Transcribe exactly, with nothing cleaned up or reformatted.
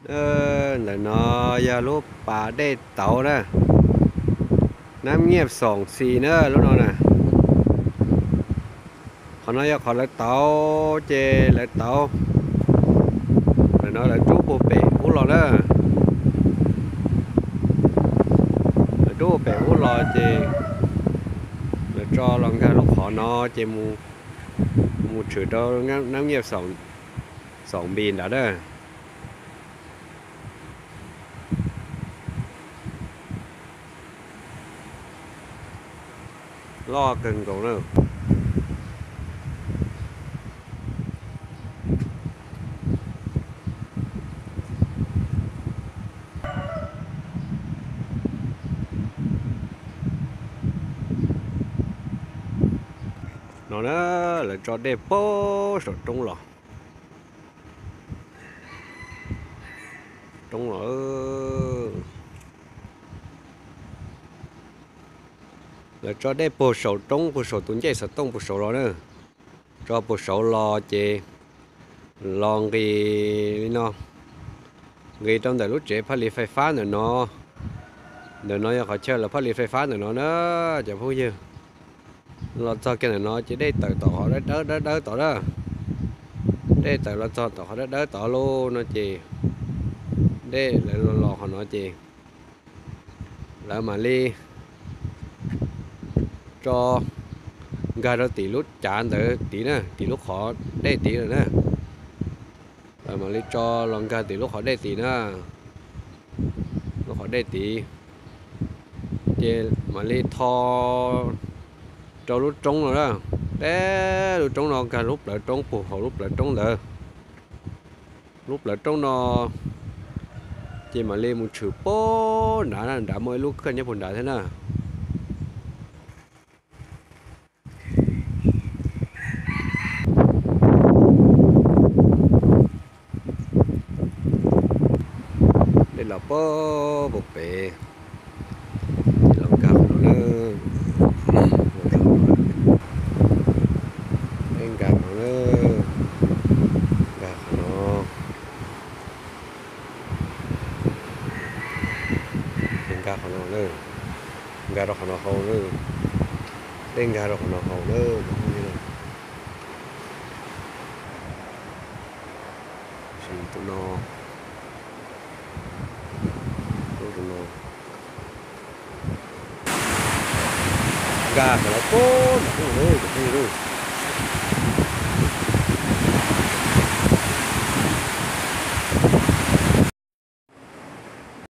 ờ là nó giờ lúc bà đây tàu đóน้ำเงียบสองสี่เนอะรู้เนาะนะเขาnói giờเขาlấy tàu chê lấy tàu rồi nó lại trú bộ bể ú lò đó lại trú bộ bể ú lò chê lại cho lòng cái lúc họ nó chê mu mu chửi đâuน้ำน้ำเงียบสองสองบินđã đó lo cần cậu nữa nó đó là cho đẹp bố rồi trúng lò trúng lò là cho đẹp bố sầu trúng bố sầu tuấn chạy sợ tông bố sầu lò nữa cho bố sầu lò chê lon cái nó người trong đời lúc trẻ phát điệnไฟฟ้าnữa nó nữa nó họ chơi là phát điệnไฟฟ้าnữa nó nữa chẳng vui chứ lo cho cái này nó chỉ để tự tổ họ đỡ đỡ đỡ tổ đó để tự lo cho tổ họ đỡ đỡ tổ luôn nó chỉ để lại lo lo họ nó chỉ là mà đi cho gà đó tỷ lúc chán tới tí nữa tỷ lúc họ để tí rồi nè là mà đi cho lòng gà tỷ lúc họ để tí nữa lúc họ để tí chỉ mà đi thò cho lúc trống rồi đó để lúc trống nó cả lúc lại trống phù hợp lúc lại trống nữa lúc lại trống nó chỉ mà lên một chữ bố đã đã mới lúc khơi nhớ buồn đã thế nào đây là bố bột bể lòng cao nó gà nó gà nó gà nó nữa gà nó nó hầu nữa đen gà nó nó hầu nữa xin tụi nó tụi nó gà nó tốt ôi cái gì đâu